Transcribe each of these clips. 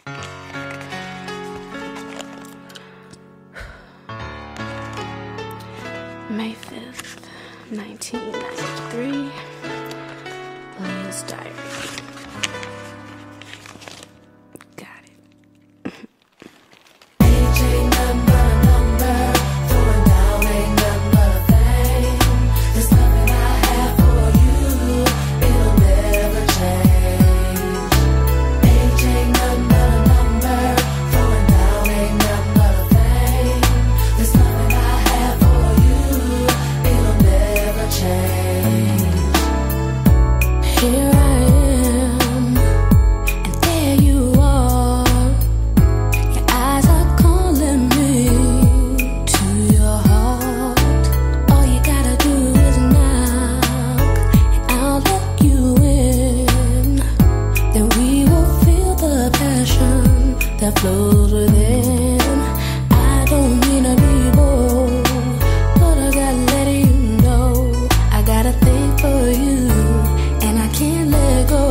May 5th, 1993, Leah's diary. Got it. Age ain't nothing but a number, throwing down ain't nothing but a thing. There's nothing I have for you, it'll never change. Age ain't nothing but a number, throwing down ain't nothing but a thing. There's nothing I have for you, it'll never change. Here I am, and there you are. Your eyes are calling me to your heart. All you gotta do is knock, and I'll let you in. Then we will feel the passion that flows within. I don't mean to be bold, but I gotta let you know I got a thing for you, and I can't let go.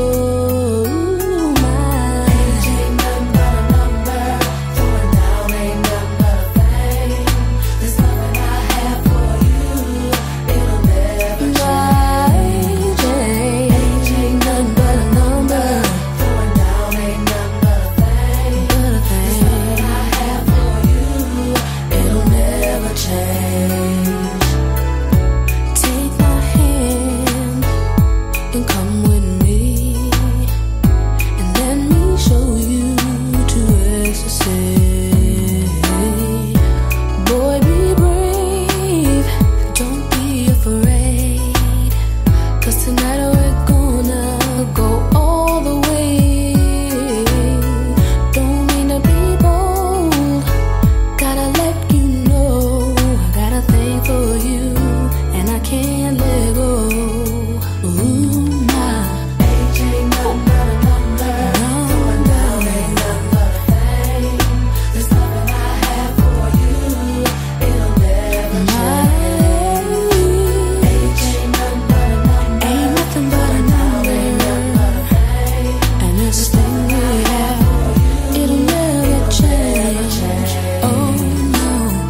My age ain't nothing but a number, throwing down ain't nothing but a thing. There's nothing I have for you, it'll never change. Age ain't nothing but a number, throwing down ain't nothing but a thing. There's nothing I have for you, it'll never change. Take my hand and come with me, and let me show you to ecstasy. Boy, be brave, don't be afraid, 'cause tonight we're gonna go all the way. Don't mean to be bold, gotta let you know I got a thing for you, and I can't let go. Ooh, my age ain't nothing but a number, throwing down ain't nothing but a thing. There's nothing I have for you, it'll never change. Age ain't nothing but a number, ain't nothing but a number, and this thing we have, it'll never change. Oh no.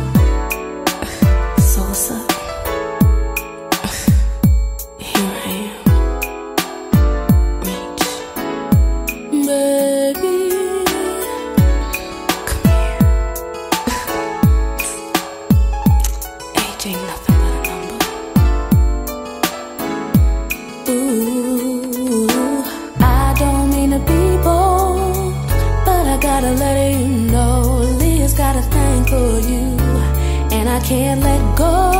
So what's up? Here I am. Reach. Baby, come here. Age ain't nothing but a number. Ooh, I don't mean to be bold, but I gotta let you know Leah's got a thing for you, and I can't let go.